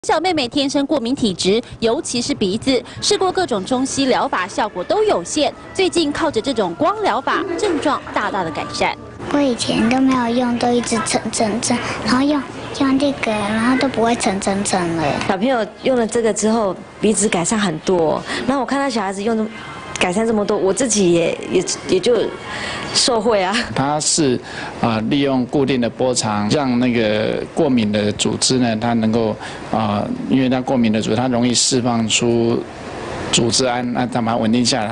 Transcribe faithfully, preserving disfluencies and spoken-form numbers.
小妹妹天生过敏体质，尤其是鼻子，试过各种中西疗法，效果都有限。最近靠着这种光疗法，症状大大的改善。 我以前都没有用，都一直蹭蹭蹭，然后用用这个，然后都不会蹭蹭蹭了。 小朋友用了这个之后，鼻子改善很多。然后我看到小孩子用的。 改善这么多，我自己也也也就受惠啊。 它是啊、呃，利用固定的波长，让那个过敏的组织呢，它能够啊、呃，因为它过敏的组织，它容易释放出组织胺，那它把它稳定下来。